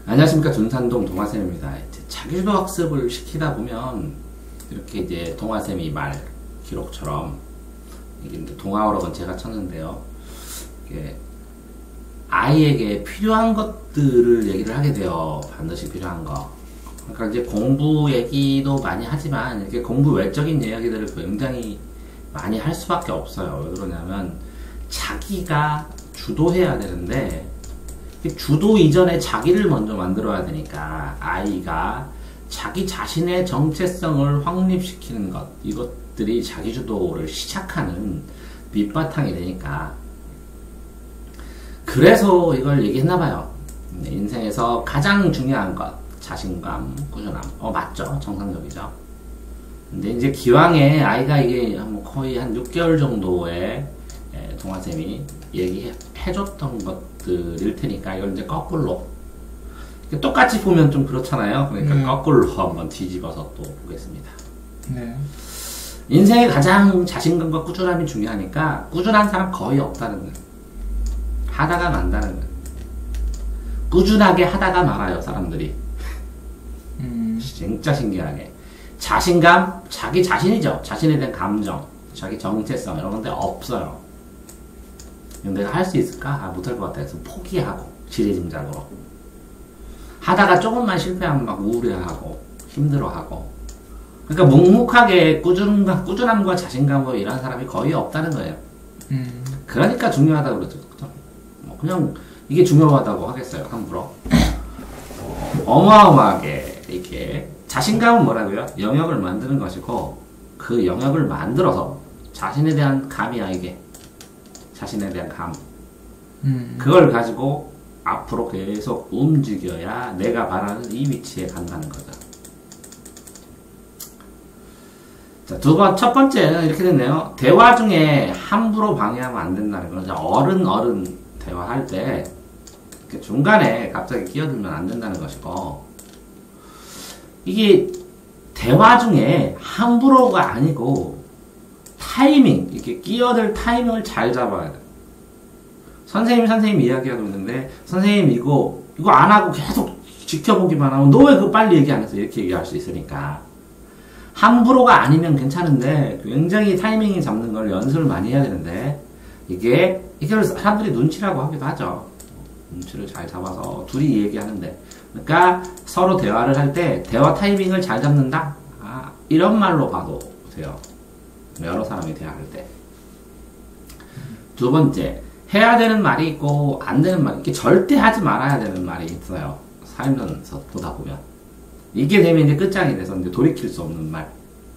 안녕하십니까. 둔산동 동화쌤입니다. 이제 자기주도 학습을 시키다 보면 이렇게 이제 동화쌤이 말 기록처럼 이게 동화어록은 제가 쳤는데요. 이게 아이에게 필요한 것들을 얘기를 하게 돼요. 반드시 필요한 거. 그러니까 이제 공부 얘기도 많이 하지만 이렇게 공부 외적인 이야기들을 굉장히 많이 할 수밖에 없어요. 왜 그러냐면 자기가 주도해야 되는데 주도 이전에 자기를 먼저 만들어야 되니까 아이가 자기 자신의 정체성을 확립시키는 것, 이것들이 자기주도를 시작하는 밑바탕이 되니까. 그래서 이걸 얘기했나봐요. 인생에서 가장 중요한 것, 자신감, 꾸준함. 맞죠? 정상적이죠. 근데 이제 기왕에 아이가 이게 거의 한 6개월 정도의 동화쌤이 얘기해줬던 것들일 테니까 이걸 이제 거꾸로 똑같이 보면 좀 그렇잖아요. 그러니까 거꾸로 한번 뒤집어서 또 보겠습니다. 네. 인생에 가장 자신감과 꾸준함이 중요하니까 꾸준한 사람 거의 없다는 거예요. 하다가 만다는 거예요. 꾸준하게 하다가 말아요, 사람들이. 진짜 신기하게. 자신감, 자기 자신이죠. 자신에 대한 감정, 자기 정체성 이런 건데 없어요. 내가 할 수 있을까? 못할 것 같아. 그래서 포기하고 지레짐작으로 하다가 조금만 실패하면 막 우울해하고 힘들어하고. 그러니까 묵묵하게 꾸준함과 자신감으로 일하는 사람이 거의 없다는 거예요. 그러니까 중요하다고 그러죠. 그냥 이게 중요하다고 하겠어요, 함부로. 어마어마하게 이렇게 자신감은 뭐라고요? 영역을 만드는 것이고 그 영역을 만들어서 자신에 대한 감이야, 이게. 자신에 대한 감. 그걸 가지고 앞으로 계속 움직여야 내가 바라는 이 위치에 간다는 거죠. 자, 첫 번째는 이렇게 됐네요. 대화 중에 함부로 방해하면 안 된다는 거죠. 어른 대화할 때 중간에 갑자기 끼어들면 안 된다는 것이고, 이게 대화 중에 함부로가 아니고 타이밍, 이렇게 끼어들 타이밍을 잘 잡아야 돼. 선생님 이야기하고 있는데 선생님 이거 안 하고 계속 지켜보기만 하면 너 왜 그거 빨리 얘기 안 했어? 이렇게 얘기할 수 있으니까. 함부로가 아니면 괜찮은데 굉장히 타이밍이 잡는 걸 연습을 많이 해야 되는데 이게 사람들이 눈치라고 하기도 하죠. 눈치를 잘 잡아서 둘이 얘기하는데, 그러니까 서로 대화를 할 때 대화 타이밍을 잘 잡는다? 이런 말로 봐도 돼요. 여러 사람이 대화할 때. 두 번째, 해야 되는 말이 있고 안 되는 말이, 이렇게 절대 하지 말아야 되는 말이 있어요. 살면서 보다 보면 이게 되면 이제 끝장이 돼서 이제 돌이킬 수 없는 말.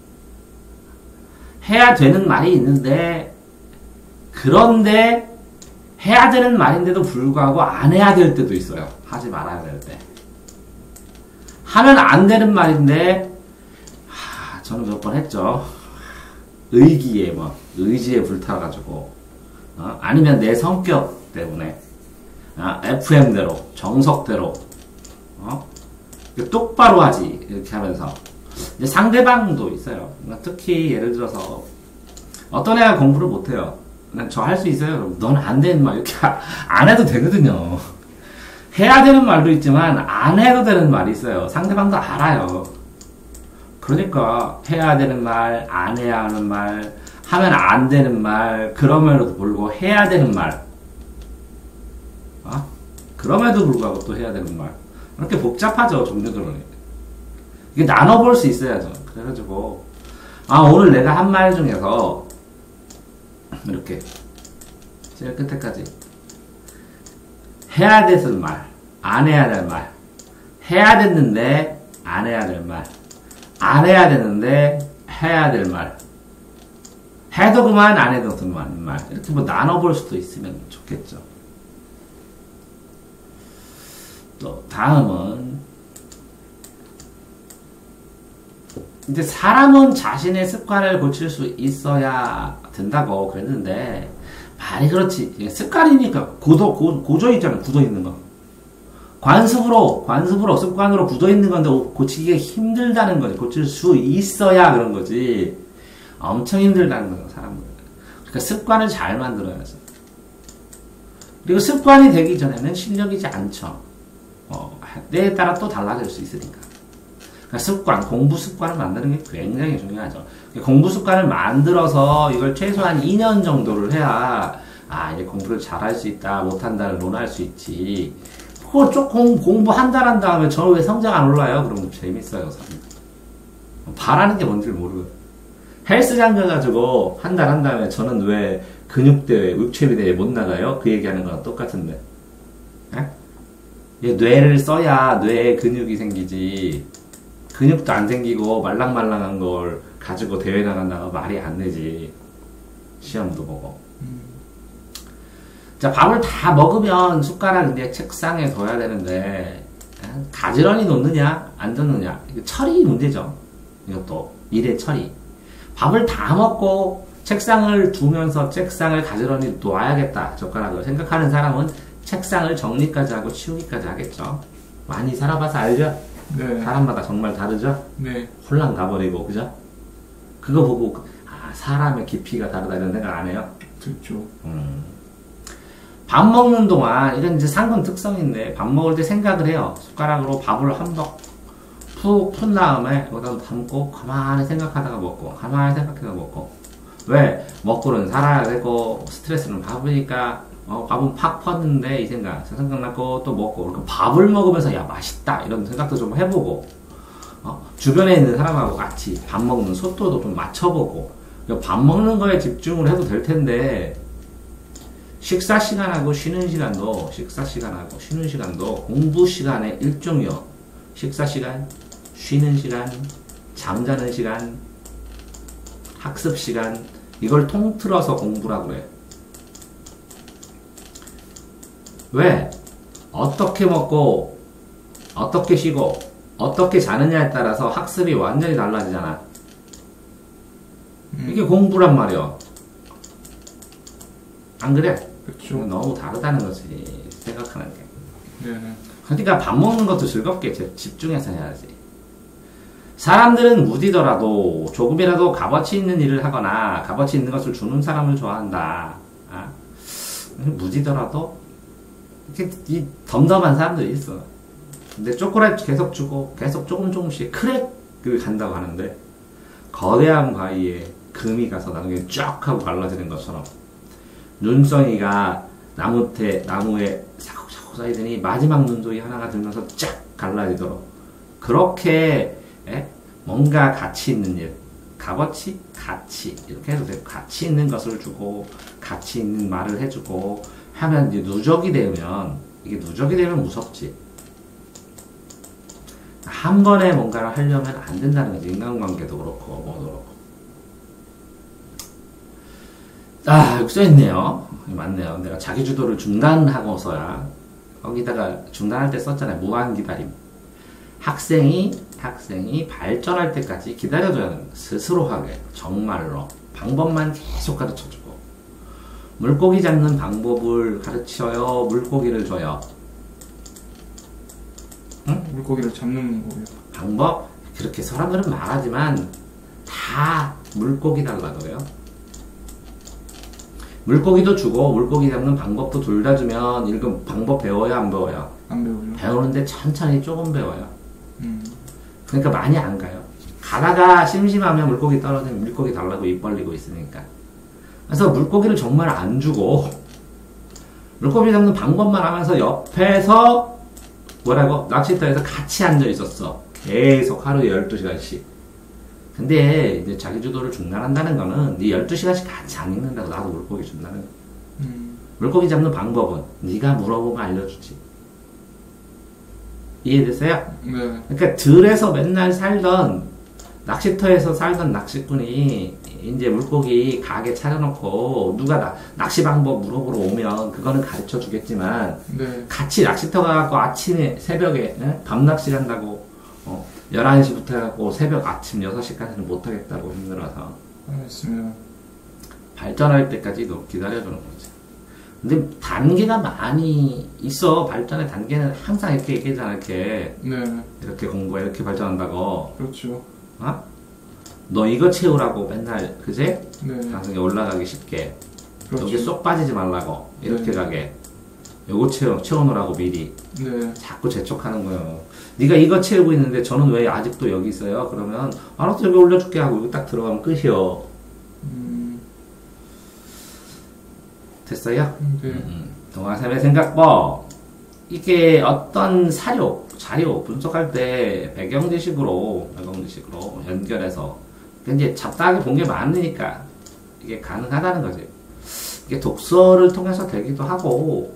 해야 되는 말이 있는데, 그런데 해야 되는 말인데도 불구하고 안 해야 될 때도 있어요. 하지 말아야 될 때. 하면 안 되는 말인데 저는 몇 번 했죠. 의지에 불타가지고, 아니면 내 성격 때문에, FM대로, 정석대로, 똑바로 하지, 이렇게 하면서. 이제 상대방도 있어요. 특히 예를 들어서, 어떤 애가 공부를 못해요. 저 할 수 있어요? 그럼 넌 안 되는 말, 이렇게 안 해도 되거든요. 해야 되는 말도 있지만, 안 해도 되는 말이 있어요. 상대방도 알아요. 그러니까 해야 되는 말, 안 해야 하는 말, 하면 안 되는 말, 그럼에도 불구하고 해야 되는 말, 그럼에도 불구하고 또 해야 되는 말. 이렇게 복잡하죠, 종류들은. 이게 나눠볼 수 있어야죠. 그래가지고 오늘 내가 한 말 중에서 이렇게 제일 끝에까지 해야 되는 말, 안 해야 될 말, 해야 됐는데 안 해야 될 말, 안 해야 되는데 해야 될 말, 해도 그만 안 해도 그만 말, 이렇게 나눠볼 수도 있으면 좋겠죠. 또 다음은 이제 사람은 자신의 습관을 고칠 수 있어야 된다고 그랬는데 말이 그렇지. 습관이니까 고조 있잖아요. 굳어 있는 거. 관습으로 습관으로 굳어 있는 건데 고치기가 힘들다는 거지. 고칠 수 있어야 그런 거지. 엄청 힘들다는 거죠, 사람은. 그러니까 습관을 잘 만들어야죠. 그리고 습관이 되기 전에는 실력이지 않죠. 때에 따라 또 달라질 수 있으니까. 그러니까 습관, 공부 습관을 만드는 게 굉장히 중요하죠. 공부 습관을 만들어서 이걸 최소한 2년 정도를 해야 이제 공부를 잘할 수 있다, 못한다를 논할 수 있지. 그거 조금 공부 한 달 한 다음에 저는 왜 성적 안 올라요? 그러면 재밌어요, 사실. 바라는 게 뭔지 모르고. 헬스장 가가지고 한 달 한 다음에 저는 왜 근육대회, 육체비대회 못 나가요? 그 얘기하는 거랑 똑같은데. 뇌를 써야 뇌에 근육이 생기지. 근육도 안 생기고 말랑말랑한 걸 가지고 대회 나간다고 말이 안 되지. 시험도 보고. 자, 밥을 다 먹으면 숟가락 이제 책상에 둬야 되는데 가지런히 놓느냐 안 놓느냐 처리 문제죠. 이것도 일의 처리. 밥을 다 먹고 책상을 두면서 책상을 가지런히 놔야겠다 젓가락을 생각하는 사람은 책상을 정리까지 하고 치우기까지 하겠죠. 많이 살아봐서 알죠? 네. 사람마다 정말 다르죠? 네. 홀랑 가버리고 그죠? 그거 보고 사람의 깊이가 다르다 이런 생각 안 해요? 그렇죠. 밥 먹는 동안 이건 이제 상권 특성인데 밥 먹을 때 생각을 해요. 숟가락으로 밥을 한 번 푹 푼 다음에 여기다 담고 가만히 생각하다가 먹고 가만히 생각하다가 먹고 왜? 먹고는 살아야 되고 스트레스는 받으니까 밥은 팍 펐는데 이 생각났고 또 먹고 그러니까 밥을 먹으면서 야 맛있다 이런 생각도 좀 해보고 주변에 있는 사람하고 같이 밥 먹는 속도도 좀 맞춰보고 밥 먹는 거에 집중을 해도 될 텐데 식사 시간하고 쉬는 시간도 공부 시간의 일종이요. 식사 시간, 쉬는 시간, 잠자는 시간, 학습 시간 이걸 통틀어서 공부라고 그래요. 왜? 어떻게 먹고 어떻게 쉬고 어떻게 자느냐에 따라서 학습이 완전히 달라지잖아. 이게 공부란 말이야. 안 그래? 그렇죠. 너무 다르다는 거지 생각하는 게. 네. 그러니까 밥 먹는 것도 즐겁게 집중해서 해야지. 사람들은 무디더라도 조금이라도 값어치 있는 일을 하거나 값어치 있는 것을 주는 사람을 좋아한다. 무디더라도 이렇게 이 덤덤한 사람들이 있어. 근데 초콜릿 계속 주고 계속 조금씩 크랙을 간다고 하는데 거대한 바위에 금이 가서 나중에 쫙 하고 갈라지는 것처럼 눈송이가 나무에 사곡사곡 쌓이더니 마지막 눈송이 하나가 들면서 쫙 갈라지도록 그렇게 뭔가 가치 있는 일 값어치? 가치 이렇게 해도 되고 가치 있는 것을 주고 가치 있는 말을 해주고 하면 이제 누적이 되면 이게 누적이 되면 무섭지. 한 번에 뭔가를 하려면 안 된다는 거지. 인간관계도 그렇고 뭐도 그렇고. 여기 써있네요. 맞네요. 내가 자기주도를 중단하고서야 거기다가 중단할 때 썼잖아요. 무한기다림. 학생이 발전할 때까지 기다려줘야 하는 거예요. 스스로 하게 정말로 방법만 계속 가르쳐주고 물고기 잡는 방법을 가르쳐요. 물고기를 줘요. 응? 물고기를 잡는 거예요. 방법? 그렇게 사람들은 말하지만 다 물고기 달라 그래요. 물고기도 주고 물고기 잡는 방법도 둘 다 주면 이거 방법 배워요? 안 배워요? 안 배우죠. 배우는데 천천히 조금 배워요. 그러니까 많이 안 가요. 가다가 심심하면 물고기 떨어지면 물고기 달라고 입 벌리고 있으니까. 그래서 물고기를 정말 안 주고 물고기 잡는 방법만 하면서 옆에서 뭐라고? 낚시터에서 같이 앉아 있었어. 계속 하루에 12시간씩. 근데 이제 자기주도를 중단한다는 거는 네 12시간씩 같이 안 읽는다고 나도 물고기 준다는 거야. 물고기 잡는 방법은 네가 물어보면 알려주지. 이해됐어요? 네. 그러니까 들에서 맨날 살던 낚시터에서 살던 낚시꾼이 이제 물고기 가게 차려놓고 누가 낚시 방법 물어보러 오면 그거는 가르쳐 주겠지만 네. 같이 낚시터 가갖고 아침에 새벽에 밤낚시 간다고 11시부터 해갖고 새벽 아침 6시까지는 못하겠다고 힘들어서 알겠습니다. 발전할 때까지 너 기다려주는 거지. 근데 단계가 많이 있어. 발전의 단계는 항상 이렇게 얘기하잖아. 이렇게 네. 이렇게 공부해 이렇게 발전한다고. 그렇죠. 너 이거 채우라고 맨날 그제? 네. 방송에 올라가기 쉽게. 그렇죠. 여기 쏙 빠지지 말라고 이렇게 네. 가게. 요거 채워놓으라고 미리 네. 자꾸 재촉하는 거예요. 네가 이거 채우고 있는데 저는 왜 아직도 여기 있어요? 그러면 알았어 여기 올려줄게 하고 이거 딱 들어가면 끝이요. 됐어요? 네. 동화샘의 생각법. 이게 어떤 자료 분석할 때 배경 지식으로 연결해서 이제 잡다하게 본 게 많으니까 이게 가능하다는 거지. 이게 독서를 통해서 되기도 하고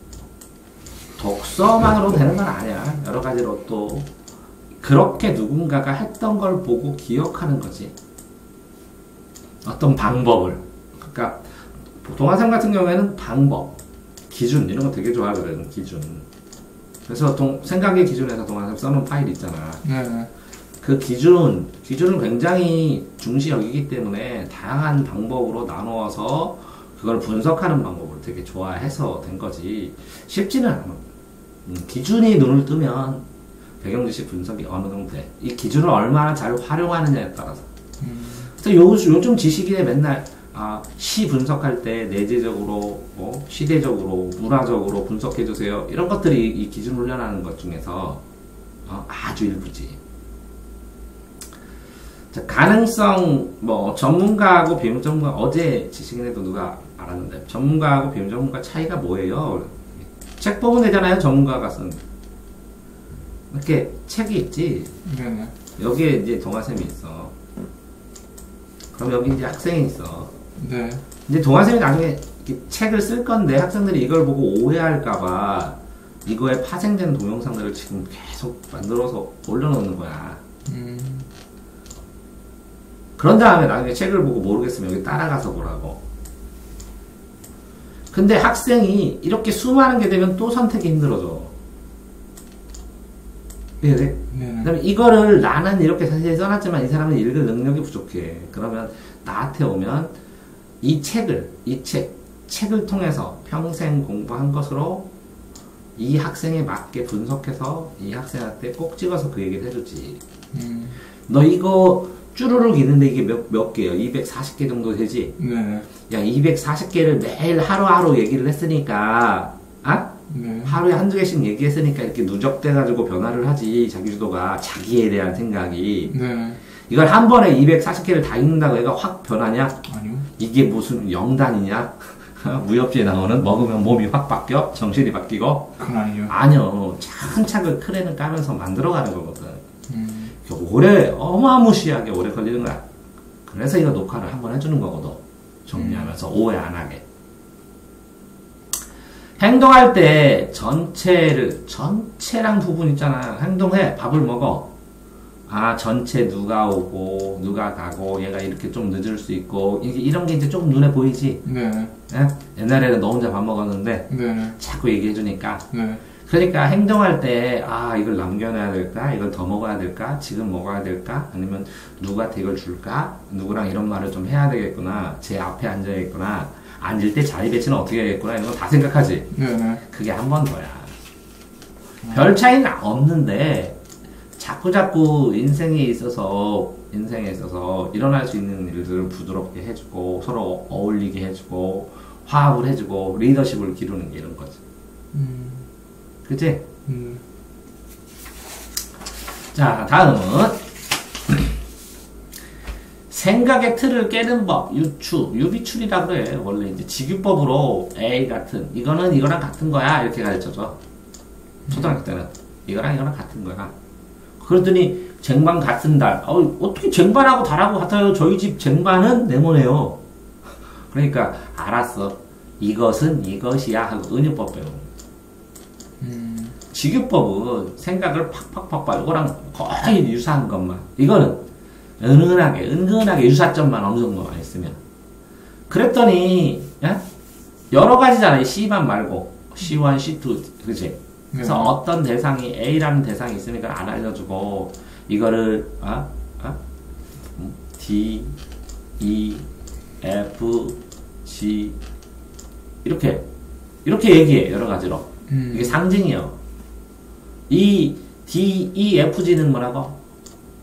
독서만으로 되는 건 아니야. 여러 가지로 또 그렇게 누군가가 했던 걸 보고 기억하는 거지. 어떤 방법을. 그러니까 동화샘 같은 경우에는 방법, 기준 이런 거 되게 좋아하거든. 기준. 그래서 생각의 기준에서 동화샘 써놓은 파일 있잖아. 네. 그 기준을 굉장히 중시 여기기 때문에 다양한 방법으로 나누어서 그걸 분석하는 방법을 되게 좋아해서 된 거지. 쉽지는 않아. 기준이 눈을 뜨면 배경지식 분석이 어느 정도 돼. 이 기준을 얼마나 잘 활용하느냐에 따라서. 그래서 요즘 지식인에 맨날 시 분석할 때 내재적으로, 시대적으로, 문화적으로 분석해주세요. 이런 것들이 이 기준 훈련하는 것 중에서 아주 일부지. 자, 가능성, 전문가하고 비문전문가, 어제 지식인에도 누가 알았는데, 전문가하고 비문전문가 차이가 뭐예요? 책 보면 되잖아요, 전문가가 쓴. 이렇게 책이 있지. 네네. 여기에 이제 동화샘이 있어. 그럼 여기 이제 학생이 있어. 네. 이제 동화샘이 나중에 이렇게 책을 쓸 건데 학생들이 이걸 보고 오해할까봐 이거에 파생된 동영상들을 지금 계속 만들어서 올려놓는 거야. 그런 다음에 나중에 책을 보고 모르겠으면 여기 따라가서 보라고. 근데 학생이 이렇게 수많은 게 되면 또 선택이 힘들어져. 네. 그 다음에 이거를 나는 이렇게 자세히 써놨지만 이 사람은 읽을 능력이 부족해. 그러면 나한테 오면 이 책을 통해서 평생 공부한 것으로 이 학생에 맞게 분석해서 이 학생한테 꼭 찍어서 그 얘기를 해주지. 너 이거 쭈루룩 있는데 이게 몇 개요? 240개 정도 되지? 네. 야, 240개를 매일 하루하루 얘기를 했으니까, 네. 하루에 한두 개씩 얘기했으니까 이렇게 누적돼가지고 변화를 하지, 자기주도가, 자기에 대한 생각이. 네. 이걸 한 번에 240개를 다 읽는다고 얘가 확 변하냐? 아니요. 이게 무슨 영단이냐? 무협지에 나오는 먹으면 몸이 확 바뀌어? 정신이 바뀌고? 그건 아니요. 아니요. 차근차근 크레는 까면서 만들어가는 거거든. 어마무시하게 오래 걸리는 거야. 그래서 이거 녹화를 한번 해주는 거거든. 정리하면서 오해 안 하게. 행동할 때 전체랑 부분 있잖아. 행동해. 밥을 먹어. 전체 누가 오고, 누가 가고, 얘가 이렇게 좀 늦을 수 있고, 이런 게 이제 조금 눈에 보이지? 네. 예? 옛날에는 너 혼자 밥 먹었는데, 네. 자꾸 얘기해주니까. 네. 그러니까 행동할 때, 이걸 남겨놔야 될까? 이걸 더 먹어야 될까? 지금 먹어야 될까? 아니면 누구한테 이걸 줄까? 누구랑 이런 말을 좀 해야 되겠구나. 제 앞에 앉아야겠구나. 앉을 때 자리 배치는 어떻게 해야겠구나. 이런 거 다 생각하지? 네네. 그게 한 번 더야. 별 차이는 없는데, 자꾸 인생에 있어서 일어날 수 있는 일들을 부드럽게 해주고, 서로 어울리게 해주고, 화합을 해주고, 리더십을 기르는 게 이런 거지. 그치? 자, 다음은 생각의 틀을 깨는 법, 유비출이라 그래. 원래 이제 직유법으로 A 같은, 이거는 이거랑 같은 거야. 이렇게 가르쳐줘. 초등학교 때는. 이거랑 같은 거야. 그러더니 쟁반 같은 달. 어떻게 쟁반하고 달하고 같아요? 저희 집 쟁반은 네모네요. 그러니까 알았어. 이것은 이것이야 하고 은유법 배우는 거야. 직유법은 생각을 팍팍팍 이거랑 거의 유사한 것만. 이거는 은근하게 유사점만 어느 정도만 있으면. 그랬더니 여러 가지잖아. C1 말고 C1, C2 그치? 그래서 어떤 대상이 A라는 대상이 있으니까 안 알려주고 이거를 D, E, F, G 이렇게 얘기해. 여러 가지로. 이게 상징이요. 이 D, E, F, G는 뭐라고?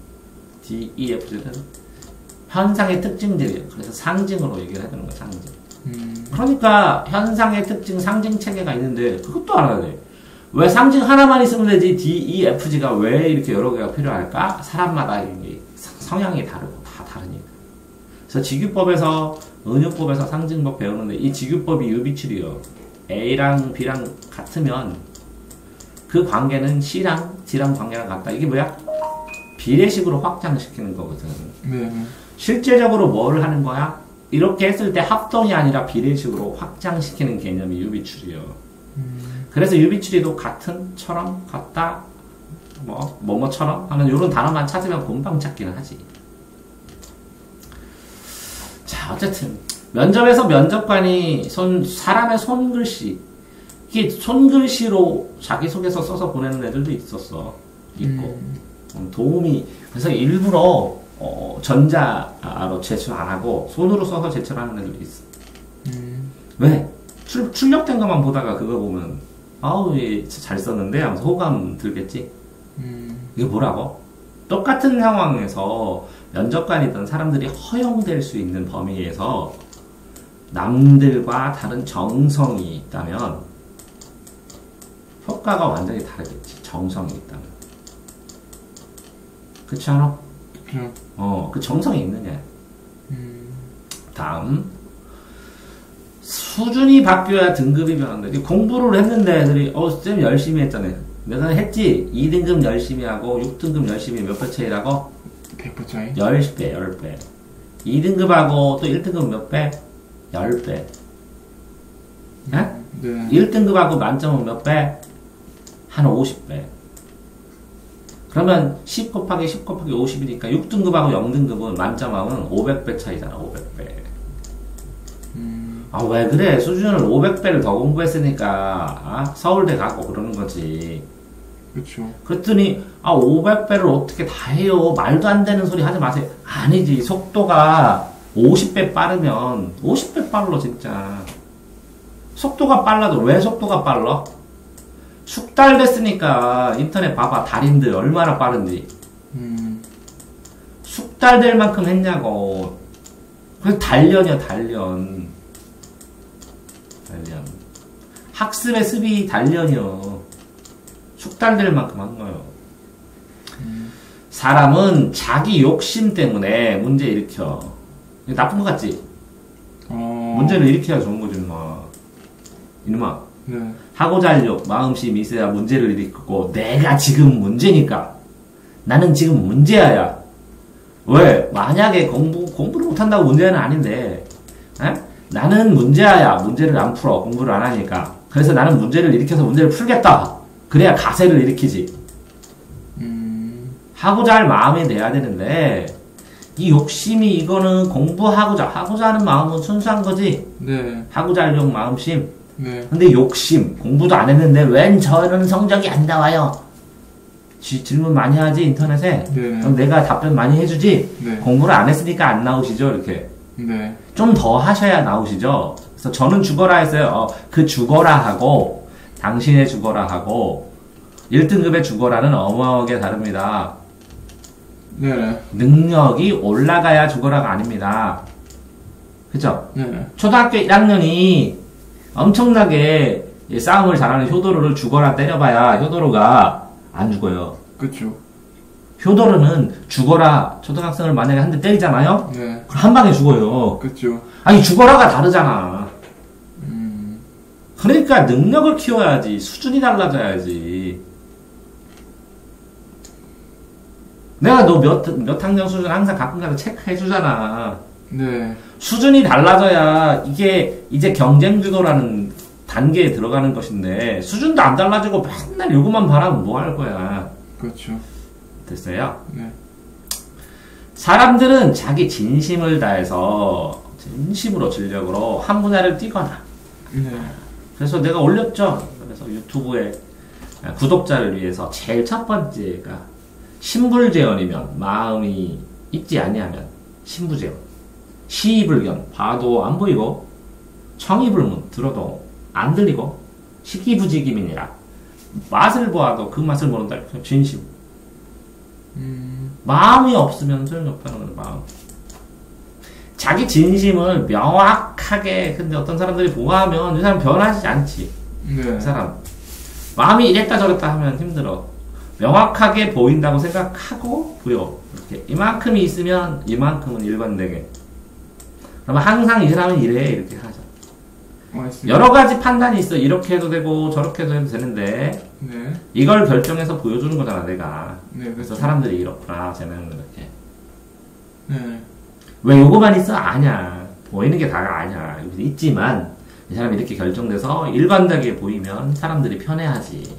D, E, F, G는 현상의 특징들이에요. 그래서 상징으로 얘기를 해주는 거야. 상징. 그러니까 현상의 특징 상징 체계가 있는데 그것도 알아야 돼. 왜 상징 하나만 있으면 되지 D, E, F, G가 왜 이렇게 여러 개가 필요할까? 사람마다 이게 성향이 다르고 다 다르니까. 그래서 지규법에서 은유법에서 상징법 배우는데 이 지규법이 유비출이요. A랑 B랑 같으면 그 관계는 C랑 D랑 관계랑 같다. 이게 뭐야? 비례식으로 확장시키는 거거든. 네. 실제적으로 뭘 하는 거야? 이렇게 했을 때 합동이 아니라 비례식으로 확장시키는 개념이 유비출이요. 그래서 유비추리도 같은, 처럼, 같다, 뭐뭐처럼 하는 이런 단어만 찾으면 금방 찾기는 하지. 자, 어쨌든 면접에서 면접관이 사람의 손글씨, 이게 손글씨로 자기소개서 써서 보내는 애들도 있고 도움이 그래서 일부러 전자로 제출 안 하고 손으로 써서 제출하는 애들도 있어. 왜? 출력된 것만 보다가 그거 보면 아우 잘 썼는데 하면서 호감 들겠지. 이게 뭐라고? 똑같은 상황에서 면접관이든 사람들이 허용될 수 있는 범위에서 남들과 다른 정성이 있다면 효과가 완전히 다르겠지. 정성이 있다면. 그렇지 않아? 그죠. 그 정성이 있느냐. 다음 수준이 바뀌어야 등급이 변한다. 공부를 했는데 애들이 쌤 열심히 했잖아요. 내가 했지. 2등급 열심히 하고 6등급 열심히 몇 배 차이라고? 100배 차이? 10배. 2등급하고 또 1등급 몇 배? 10배. 네? 1등급하고 만점은 몇 배? 한 50배. 그러면 10 곱하기 10 곱하기 50이니까 6등급하고 0등급은 만점하면 500배 차이잖아. 500배. 아, 왜 그래? 수준을 500배를 더 공부했으니까 서울대 가고 그러는 거지. 그렇죠. 그랬더니 500배를 어떻게 다 해요? 말도 안 되는 소리 하지 마세요. 아니지. 속도가 50배 빠르면 50배 빨라 진짜. 속도가 빨라도 왜 속도가 빨라? 숙달됐으니까 인터넷 봐봐. 달인들 얼마나 빠른지. 숙달될 만큼 했냐고. 그래서 단련이야 단련. 학습의 습이 단련이요. 숙달될 만큼 한 거요. 사람은 자기 욕심 때문에 문제 일으켜. 나쁜 거 같지? 문제를 일으켜야 좋은 거지, 이놈아. 네. 하고자 할 욕, 마음씨 미세야 문제를 일으키고, 내가 지금 문제니까. 나는 지금 문제야. 왜? 만약에 공부를 못한다고 문제는 아닌데, 에? 나는 문제야. 문제를 안 풀어. 공부를 안 하니까. 그래서 나는 문제를 일으켜서 문제를 풀겠다. 그래야 가세를 일으키지. 하고자 할 마음이 돼야 되는데, 이 욕심이 이거는 하고자 하는 마음은 순수한 거지. 네. 하고자 할 욕, 마음심. 네. 근데 욕심, 공부도 안 했는데 웬 저는 성적이 안 나와요. 질문 많이 하지 인터넷에. 네. 그럼 내가 답변 많이 해주지. 네. 공부를 안 했으니까 안 나오시죠 이렇게. 네. 좀 더 하셔야 나오시죠. 그래서 저는 죽어라 했어요. 그 죽어라 하고 당신의 죽어라 하고 1등급의 죽어라는 어마어마하게 다릅니다. 네. 능력이 올라가야 죽어라가 아닙니다. 그쵸? 네. 초등학교 1학년이 엄청나게 싸움을 잘하는 효도로를 죽어라 때려봐야 효도로가 안 죽어요. 그쵸. 효도로는 죽어라 초등학생을 만약에 한 대 때리잖아요? 네. 그럼 한 방에 죽어요. 그쵸. 아니 죽어라가 다르잖아. 그러니까 능력을 키워야지. 수준이 달라져야지. 내가 너 몇 학년 수준 항상 가끔가다 체크해주잖아. 네. 수준이 달라져야 이게 이제 경쟁주도라는 단계에 들어가는 것인데 수준도 안 달라지고 맨날 요것만 바라면 뭐 할 거야. 그렇죠. 됐어요? 네. 사람들은 자기 진심을 다해서 진심으로 진력으로 한 분야를 뛰거나 네. 그래서 내가 올렸죠. 그래서 유튜브에 구독자를 위해서 제일 첫 번째가 신불제언이면 마음이 있지 아니하면 신부제언 시이불견 봐도 안 보이고 청이불문 들어도 안 들리고 식기부지기민이라 맛을 보아도 그 맛을 모른다. 진심. 마음이 없으면 소용이 없다는 거는 마음. 자기 진심을 명확하게, 근데 어떤 사람들이 보아하면 이 사람 변하지 않지. 네. 그 사람 마음이 이랬다 저랬다 하면 힘들어. 명확하게 보인다고 생각하고 보여. 이렇게 이만큼이 있으면 이만큼은 일관되게. 그러면 항상 이 사람은 이래 이렇게 하자. 여러 가지 판단이 있어. 이렇게 해도 되고 저렇게 해도 되는데 네. 이걸 결정해서 보여주는 거잖아 내가. 네, 그래서 그렇죠. 사람들이 이렇구나 쟤는 이렇게. 네. 왜 요거만 있어? 아니야. 보이는 게 다가 아니야. 있지만 이 사람이 이렇게 결정돼서 일관되게 보이면 사람들이 편해하지.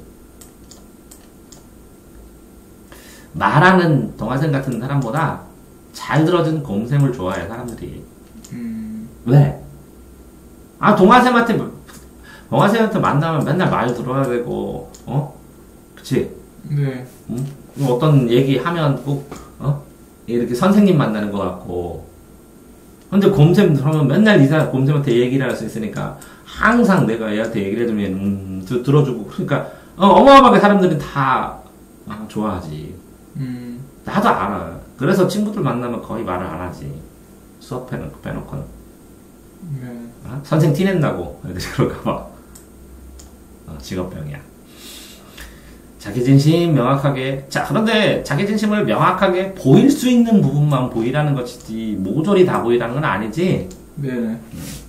말하는 동화샘 같은 사람보다 잘 들어준 곰샘을 좋아해 사람들이. 왜? 아 동화샘한테 만나면 맨날 말 들어야 되고 그치? 네. 응? 어떤 얘기 하면 꼭 이렇게 선생님 만나는 것 같고. 근데 곰샘 그러면 맨날 이 사람 곰샘한테 얘기를 할 수 있으니까 항상 내가 얘한테 얘기를 해주면 들어주고. 그러니까 어마어마하게 사람들이 다 좋아하지. 나도 알아. 그래서 친구들 만나면 거의 말을 안 하지. 수업 빼놓고는. 네. 선생 티낸다고 애들이 그럴까봐. 직업병이야. 자기 진심 명확하게. 자, 그런데 자기 진심을 명확하게 보일 수 있는 부분만 보이라는 것이지 모조리 다 보이라는 건 아니지. 네.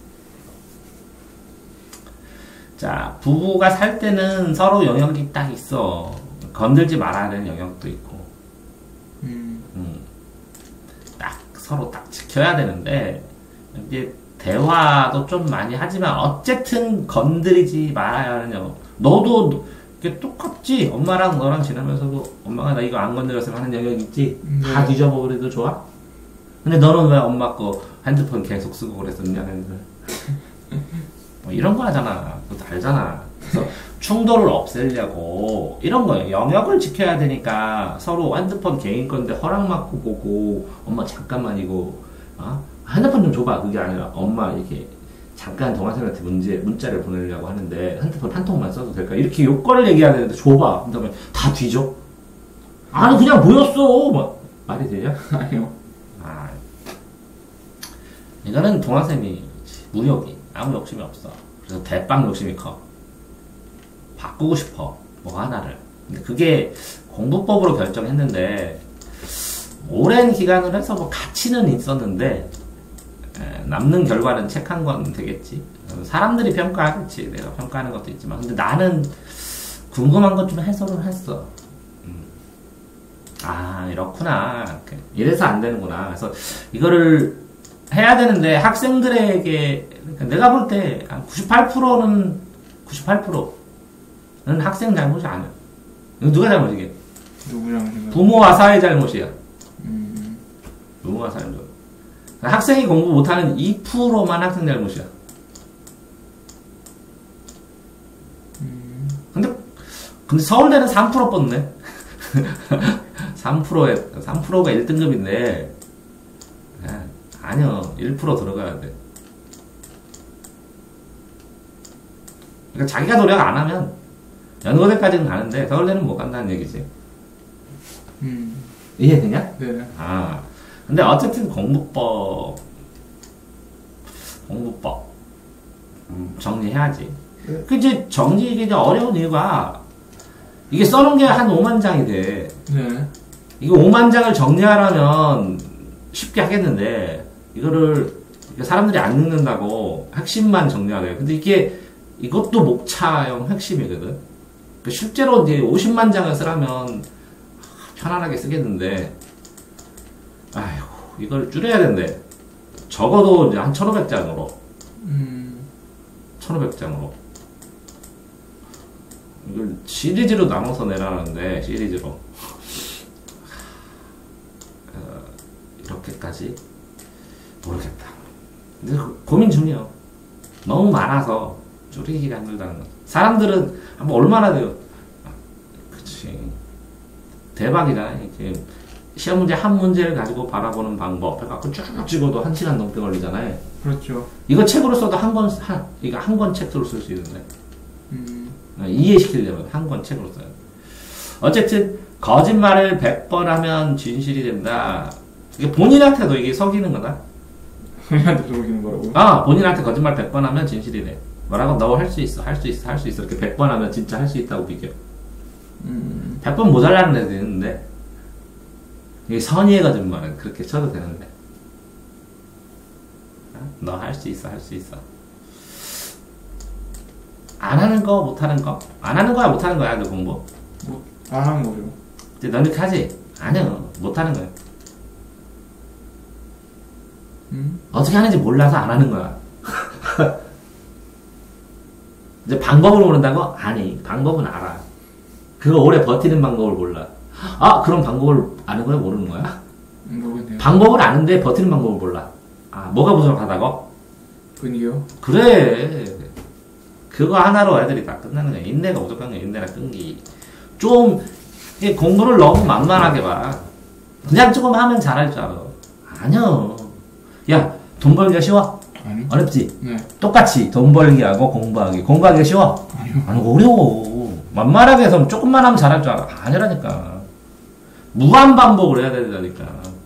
자, 부부가 살 때는 서로 영역이 딱 있어. 건들지 말아야 되는 영역도 있고. 딱 서로 딱 지켜야 되는데 이제 대화도 좀 많이 하지만 어쨌든 건드리지 말아야 하는 영역. 너도 이게 똑같지. 엄마랑 너랑 지나면서도 엄마가 나 이거 안 건드렸으면 하는 영역 있지. 다 뒤져버려도 좋아. 근데 너는 왜 엄마 거 핸드폰 계속 쓰고 그랬었냐? 뭐 이런 거 하잖아. 그것도 알잖아. 그래서 충돌을 없애려고 이런 거예요. 영역을 지켜야 되니까 서로 핸드폰 개인 건데 허락 받고 보고 엄마 잠깐만 이거 핸드폰 좀 줘봐. 그게 아니라 엄마 이렇게 잠깐 동화생한테 문자를 보내려고 하는데 핸드폰 한 통만 써도 될까? 이렇게 요건을 얘기해야 되는데 줘봐. 그다음에 다 뒤져? 아니 그냥 보였어. 뭐 말이 되냐? 아니요. 이거는 동화생이 무욕이 아무 욕심이 없어. 그래서 대빵 욕심이 커. 바꾸고 싶어. 뭐 하나를. 근데 그게 공부법으로 결정했는데 오랜 기간을 해서 뭐 가치는 있었는데 남는 결과는 책 한 권 되겠지. 사람들이 평가하겠지. 내가 평가하는 것도 있지만. 근데 나는 궁금한 것 좀 해소를 했어. 이렇구나. 이래서 안 되는구나. 그래서 이거를 해야 되는데 학생들에게 그러니까 내가 볼 때 98%는 학생 잘못이 아니야. 이거 누가 잘못이게? 누구 잘못인가요? 부모와 사회 잘못이야. 부모와 사회 잘못. 학생이 공부 못하는 2%만 학생 잘못이야. 근데 서울대는 3% 뻗네. 3%가 1등급인데 아니요 1% 들어가야 돼. 그러니까 자기가 노력 안 하면 연고대까지는 가는데 서울대는 못 간다는 얘기지. 이해되냐? 네. 근데 어쨌든 공부법 정리해야지. 그 이제 이게 이제 어려운 이유가 이게 써놓은 게 한 5만 장이 돼. 네. 이거 5만 장을 정리하려면 쉽게 하겠는데 이거를 사람들이 안 읽는다고 핵심만 정리하래요. 근데 이것도 목차형 핵심이거든. 그러니까 실제로 이제 50만 장을 쓰려면 편안하게 쓰겠는데, 아이고, 이걸 줄여야 된대. 적어도 이제 한 1500장으로. 1500장으로. 이걸 시리즈로 나눠서 내라는데, 시리즈로. 이렇게까지? 모르겠다. 근데 고민 중이에요. 너무 많아서 줄이기가 힘들다는 거. 사람들은 한번 얼마나 돼요? 그치. 대박이잖아. 이렇게 시험 문제 한 문제를 가지고 바라보는 방법 해갖고 쭉 찍어도 1시간 넘게 걸리잖아요. 그렇죠. 이거 책으로 써도 이거 한 권 책으로 쓸 수 있는데. 이해시키려면 한 권 책으로 써요. 어쨌든 거짓말을 100번 하면 진실이 된다. 이게 본인한테도 이게 속이는 거다. 본인한테 속이는 거라고요? 아, 본인한테 거짓말 100번 하면 진실이래. 뭐라고? 너 할 수 있어, 할 수 있어, 할 수 있어. 이렇게 100번 하면 진짜 할 수 있다고 비교. 100번 모자라는 애도 있는데, 이게 선의의 거짓말은 그렇게 쳐도 되는데. 너 할 수 있어, 할 수 있어. 안 하는 거, 못 하는 거. 안 하는 거야, 못 하는 거야, 너 공부. 뭐, 안 하는 거죠. 이제 너 이렇게 하지? 아니야, 못 하는 거야. 어떻게 하는지 몰라서 안 하는 거야. 이제 방법을 모른다고? 아니, 방법은 알아. 그거 오래 버티는 방법을 몰라. 아, 그럼 방법을 아는 거야, 모르는 거야? 모르겠네요. 방법을 아는데 버티는 방법을 몰라. 아, 뭐가 부족하다고? 분위기요? 그래. 그거 하나로 애들이 다 끝나는 거야. 인내가 부족한 거야, 인내나 끈기. 좀, 이게 공부를 너무 만만하게 봐. 그냥 조금 하면 잘할 줄 알아. 아니야. 야, 돈 벌기가 쉬워? 아니요. 어렵지? 네. 똑같이 돈 벌기하고 공부하기. 공부하기가 쉬워? 아니요. 아니, 어려워. 만만하게 해서 조금만 하면 잘할 줄 알아. 아니라니까. 무한 반복을 해야 된다니까.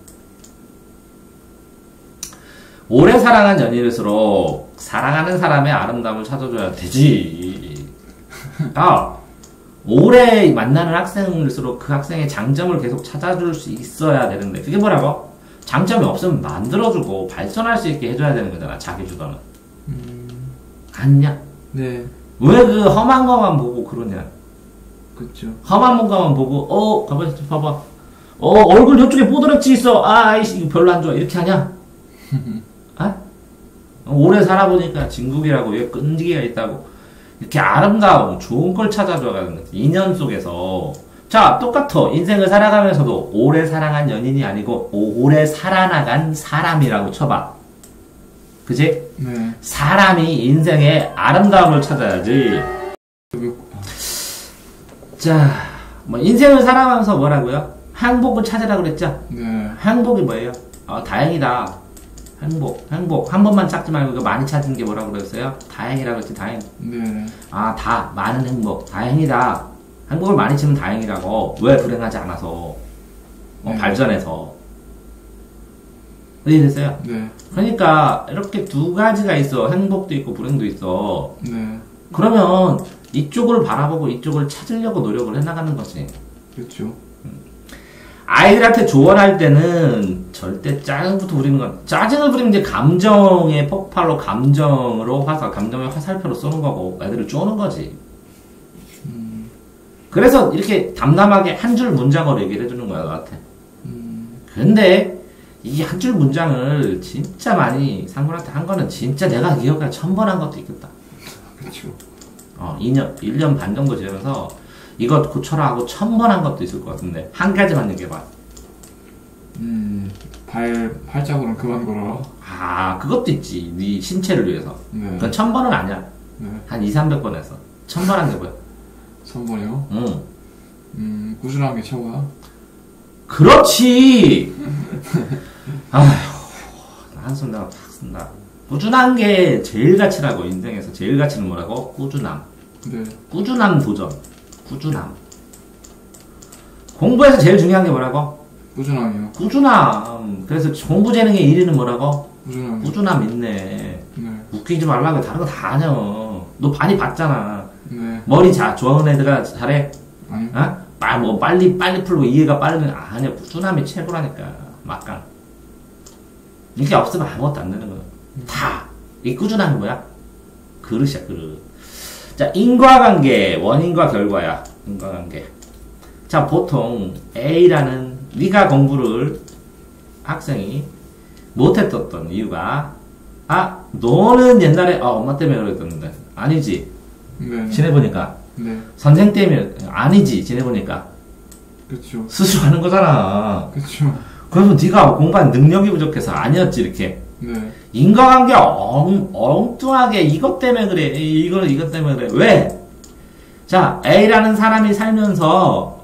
오래 사랑한 연인일수록 사랑하는 사람의 아름다움을 찾아줘야 되지. 아, 오래 만나는 학생일수록 그 학생의 장점을 계속 찾아줄 수 있어야 되는데, 그게 뭐라고? 장점이 없으면 만들어주고 발전할 수 있게 해줘야 되는 거잖아, 자기 주도는. 아니냐? 네. 왜 그 험한 것만 보고 그러냐? 그쵸. 험한 것만 보고, 가만히 봐봐. 얼굴 이쪽에 뽀드락지 있어. 아이씨, 이거 별로 안 좋아. 이렇게 하냐? 아? 오래 살아보니까 진국이라고 왜 끈기가 있다고. 이렇게 아름다운 좋은 걸 찾아줘가는 거지. 인연 속에서. 자, 똑같아. 인생을 살아가면서도 오래 사랑한 연인이 아니고 오래 살아나간 사람이라고 쳐봐. 그치? 네. 사람이 인생의 아름다움을 찾아야지. 자, 뭐 인생을 살아가면서 뭐라고요? 행복을 찾으라고 그랬죠? 네. 행복이 뭐예요? 다행이다. 행복. 한 번만 찾지 말고 이거 많이 찾은 게 뭐라고 그랬어요? 다행이라고 했지, 다행. 네. 많은 행복. 다행이다. 행복을 많이 치면 다행이라고. 왜 불행하지 않아서. 네. 발전해서. 이해됐어요? 네. 그러니까 이렇게 두 가지가 있어. 행복도 있고 불행도 있어. 네. 그러면 이쪽을 바라보고 이쪽을 찾으려고 노력을 해나가는 거지. 그렇죠. 아이들한테 조언할 때는 절대 짜증부터 부리는 건, 짜증을 부리면 이제 감정의 폭발로 감정의 화살표로 쏘는 거고 애들을 쪼는 거지. 그래서 이렇게 담담하게 한 줄 문장으로 얘기를 해주는 거야, 너한테. 근데 이 한 줄 문장을 진짜 많이 상군한테 한 거는 진짜 내가 기억에 1000번 한 것도 있겠다. 그렇죠. 1년 반 정도 지나면서 이것 고쳐라 하고 1000번 한 것도 있을 것 같은데, 한 가지만 얘기해봐. 팔자고는 그만 걸어라. 그것도 있지. 네 신체를 위해서. 네. 그건 1000번은 아니야. 네. 한 200~300번 했어. 1000번 한 게 뭐야? 1000번이요? 응. 꾸준한 게 최고야? 그렇지! 아휴, 한숨 내가 팍 쓴다. 꾸준한 게 제일 가치라고, 인생에서. 제일 가치는 뭐라고? 꾸준함. 네. 꾸준함 도전. 꾸준함. 공부에서 제일 중요한 게 뭐라고? 꾸준함이요? 꾸준함. 그래서 공부 재능의 1위는 뭐라고? 꾸준함. 꾸준함 있네. 네. 웃기지 말라고. 다른 거 다 아냐. 너 많이 봤잖아. 네. 머리 좋아하는 애들아 잘해? 아니요. 빨리 풀고 이해가 빠르면 아니야. 꾸준함이 최고라니까. 막강. 이게 없으면 아무것도 안 되는 거야. 다. 이 꾸준함이 뭐야? 그릇이야, 그릇. 자, 인과관계. 원인과 결과야. 인과관계. 자, 보통 A라는 네가 공부를 학생이 못했었던 이유가, 너는 옛날에 엄마 때문에 그랬었는데 아니지. 네. 지내보니까. 네. 선생 때문에 아니지. 지내보니까. 그렇죠. 스스로 하는 거잖아. 그렇죠. 그러면 네가 공부한 능력이 부족해서 아니었지, 이렇게. 네. 인과관계 엉뚱하게 이것 때문에 그래. 이것 때문에 그래. 왜? 자, A라는 사람이 살면서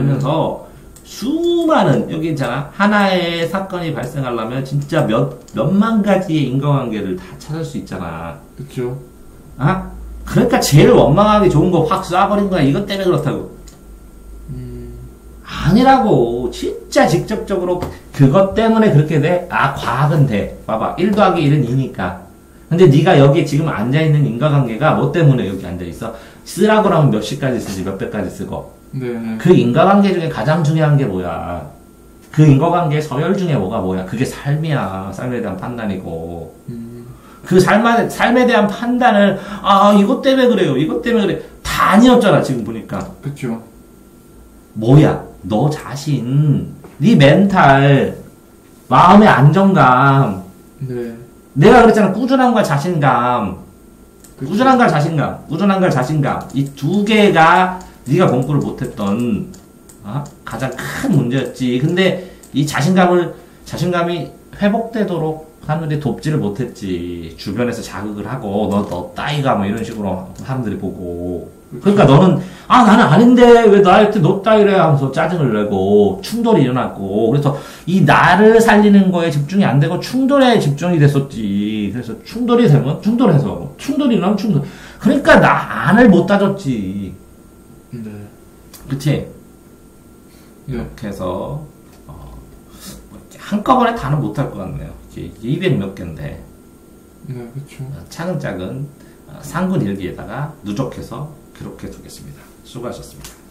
수많은, 여기 있잖아. 하나의 사건이 발생하려면 진짜 몇만 가지의 인과관계를 다 찾을 수 있잖아. 그렇죠. 그러니까 제일 원망하기 좋은 거 확 쏴버린 거야. 이것 때문에 그렇다고. 아니라고. 진짜 직접적으로 그것 때문에 그렇게 돼? 아, 과학은 돼. 봐봐. 1 더하기 1은 2니까. 근데 네가 여기 지금 앉아있는 인과관계가 뭐 때문에 여기 앉아있어? 쓰라고 하면 몇 시까지 쓰지, 몇 배까지 쓰고. 네. 그 인과관계 중에 가장 중요한 게 뭐야? 그 인과관계의 서열 중에 뭐야? 그게 삶이야. 삶에 대한 판단이고. 그 삶에 대한 판단을, 아, 이것 때문에 그래요. 이것 때문에 그래. 다 아니었잖아, 지금 보니까. 그쵸. 뭐야? 너 자신, 네 멘탈, 마음의 안정감. 네. 내가 그랬잖아. 꾸준함과 자신감. 그쵸. 꾸준함과 자신감. 이 두 개가 네가 공부를 못했던 가장 큰 문제였지. 근데 이 자신감이 회복되도록 하늘이 돕지를 못했지. 주변에서 자극을 하고 너 따위가 뭐 이런 식으로 사람들이 보고. 그러니까 너는 나는 아닌데 왜 나한테 너 따위래 하면서 짜증을 내고 충돌이 일어났고. 그래서 이 나를 살리는 거에 집중이 안 되고 충돌에 집중이 됐었지. 그래서 충돌이 되면 충돌이 일어나면 충돌. 그러니까 안을 못 따졌지. 네. 그치? 이렇게 해서 한꺼번에 다는 못할 것 같네요. 200 몇 개인데 네, 그쵸. 차근차근 상군 일기에다가 누적해서 기록해 두겠습니다. 수고하셨습니다.